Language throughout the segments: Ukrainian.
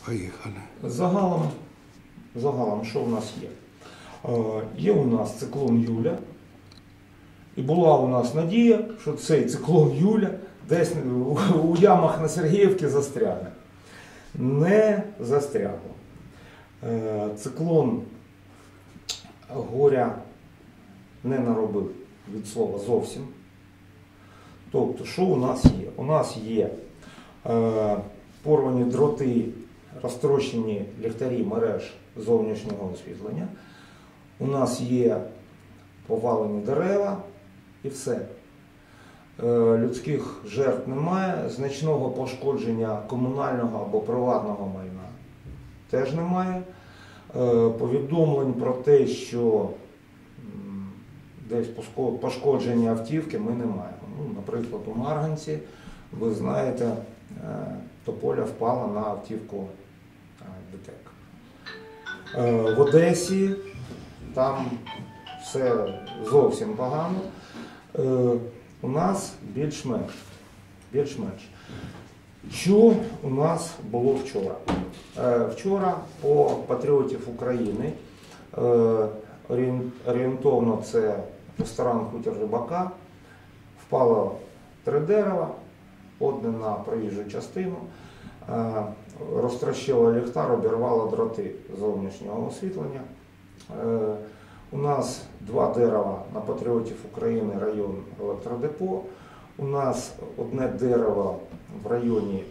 Поїхали. Загалом, що в нас є? Є у нас циклон Юля. І була у нас надія, що цей циклон Юля десь у ямах на Сергіївці застрягне. Не застрягло. Циклон горя не наробив від слова зовсім. Тобто, що у нас є? У нас є порвані дроти, розтрощені ліхтарі мереж зовнішнього освітлення. У нас є повалені дерева і все. Людських жертв немає, значного пошкодження комунального або приватного майна теж немає. Повідомлень про те, що десь пошкоджені автівки, ми не маємо. Наприклад, у Марганці, ви знаєте, тополя впала на автівку ДТЕК. В Одесі там все зовсім погано. У нас більш-менш. Що у нас було вчора? Вчора по Патріотів України, орієнтовно це ресторан «Хутір Рибака», впало 3 дерева, одне на проїжджу частину, розтрощило ліхтар, обірвало дроти зовнішнього освітлення. У нас 2 дерева на Патріотів України, район електродепо. У нас одне дерево в районі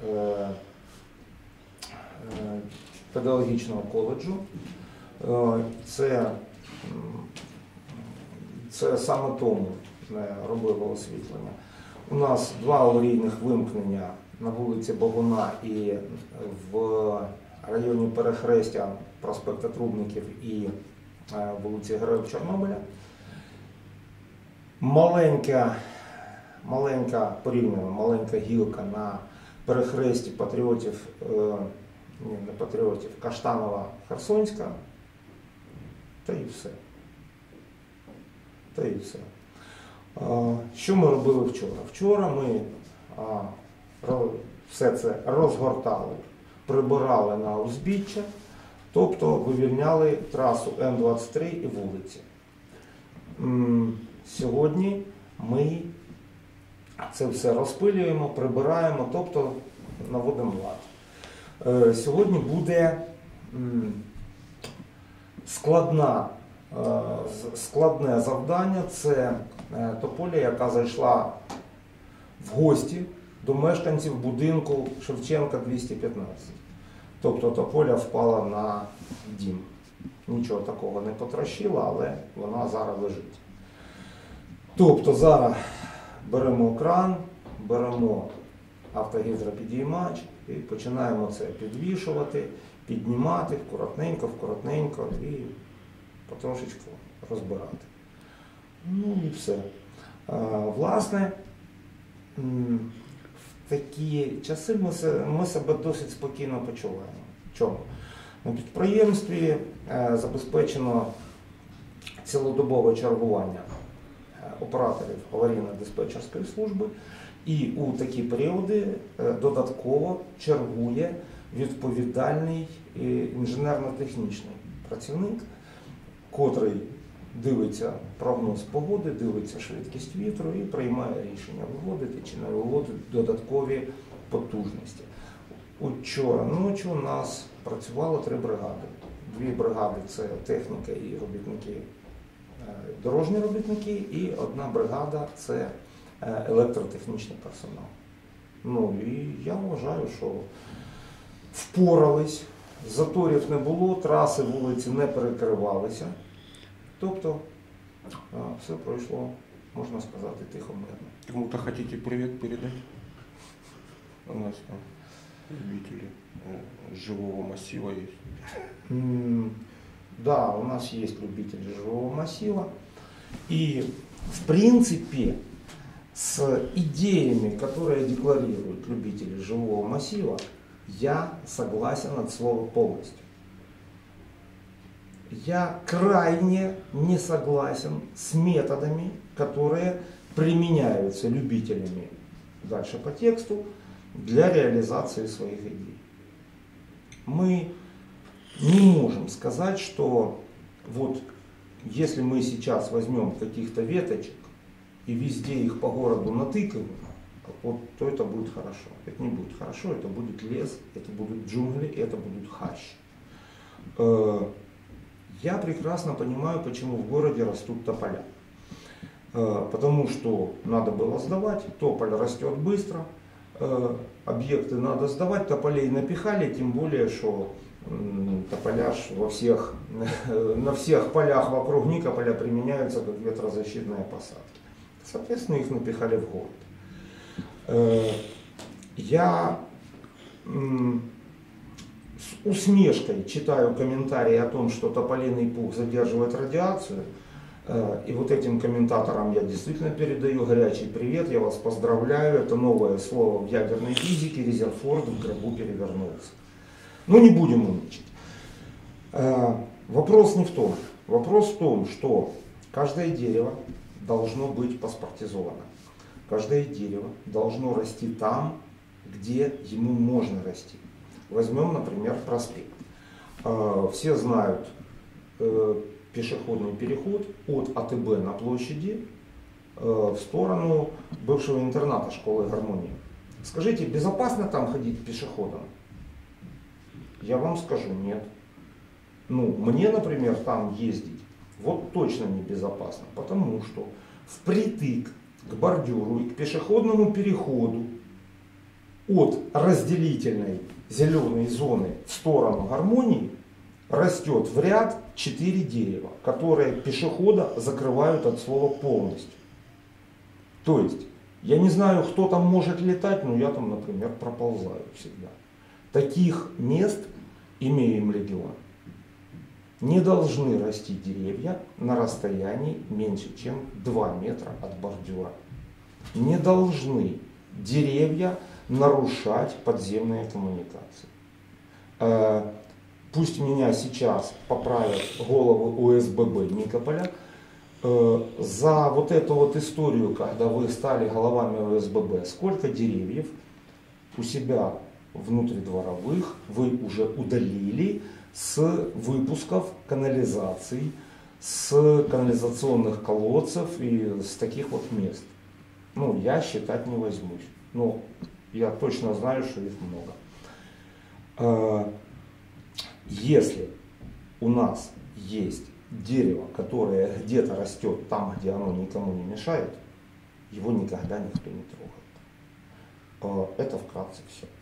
педагогічного коледжу. Це саме тому не робило освітлення. У нас 2 аварійних вимкнення на вулиці Богуна і в районі перехрестя проспекта Трубників і вулиці Героїв Чорнобиля. Порівняно маленька гілка на перехресті Патріотів, не Патріотів, Каштанова-Херсонська, та і все. Що ми робили вчора? Вчора ми все це розгортали, прибирали на узбіччя, тобто вивільняли трасу Н-23 і вулиці. Сьогодні ми це все розпилюємо, прибираємо, тобто наводимо лад. Сьогодні буде складне завдання. Це тополя, яка зайшла в гості до мешканців будинку Шевченка 215. Тобто тополя впала на дім. Нічого такого не потрощила, але вона зараз лежить. Тобто зараз беремо кран, беремо автогідропідіймач і починаємо це підвішувати, піднімати вкоротненько і потрошечку розбирати. Ну і все. Власне, в такі часи ми себе досить спокійно почуваємо. Чому? На підприємстві забезпечено цілодобове чергування операторів аварійно-диспетчерської служби, і у такі періоди додатково чергує відповідальний інженерно-технічний працівник, котрий дивиться прогноз погоди, дивиться швидкість вітру і приймає рішення, виводити чи не виводити додаткові потужності. Учора ночі у нас працювало 3 бригади. 2 бригади – це техніка і робітники, дорожні робітники, і 1 бригада – це електротехнічний персонал. Ну і я вважаю, що впорались, заторів не було, траси, вулиці не перекривалися. Тобто все пройшло, можна сказати, тихо-мирно. Кому-то хотите привет передать? У нас там любители живого массива есть. Да, у нас есть любители живого массива. И, в принципе, с идеями, которые декларируют любители живого массива, я согласен от слова полностью. Я крайне не согласен с методами, которые применяются любителями, дальше по тексту, для реализации своих идей. мы не можем сказать, что вот если мы сейчас возьмем каких-то веточек и везде их по городу натыкаем, вот, то это будет хорошо. Это не будет хорошо, это будет лес, это будут джунгли, это будут хащи. Я прекрасно понимаю, почему в городе растут тополя. Потому что надо было сдавать, тополь растет быстро, объекты надо сдавать, тополей напихали, тем более, что тополя на всех полях вокруг Никополя применяются как ветрозащитные посадки. Соответственно, их напихали в город. Я с усмешкой читаю комментарии о том, что тополиный пух задерживает радиацию. И вот этим комментаторам я действительно передаю горячий привет, я вас поздравляю, это новое слово в ядерной физике, Резерфорд в гробу перевернулся. Но не будем умничать. Вопрос не в том. Вопрос в том, что каждое дерево должно быть паспортизовано. Каждое дерево должно расти там, где ему можно расти. Возьмем, например, проспект. Все знают пешеходный переход от АТБ на площади в сторону бывшего интерната школы гармонии. Скажите, безопасно там ходить пешеходом? Я вам скажу, нет. Ну, мне, например, там ездить вот точно небезопасно, потому что впритык к бордюру и к пешеходному переходу от разделительной зеленой зоны в сторону гармонии растет в ряд 4 дерева, которые пешехода закрывают от слова полностью. То есть, я не знаю, кто там может летать, но я там, например, проползаю всегда. Таких мест имеем легион. Не должны расти деревья на расстоянии меньше, чем 2 метра от бордюра. Не должны деревья нарушать подземные коммуникации. Пусть меня сейчас поправят головы ОСББ Никополя. За вот эту вот историю, когда вы стали головами ОСББ, сколько деревьев у себя внутридворовых вы уже удалили с выпусков канализаций, с канализационных колодцев и с таких вот мест? Ну, я считать не возьмусь. Но я точно знаю, что их много. Если у нас есть дерево, которое где-то растет там, где оно никому не мешает, его никогда никто не трогает. Это вкратце все.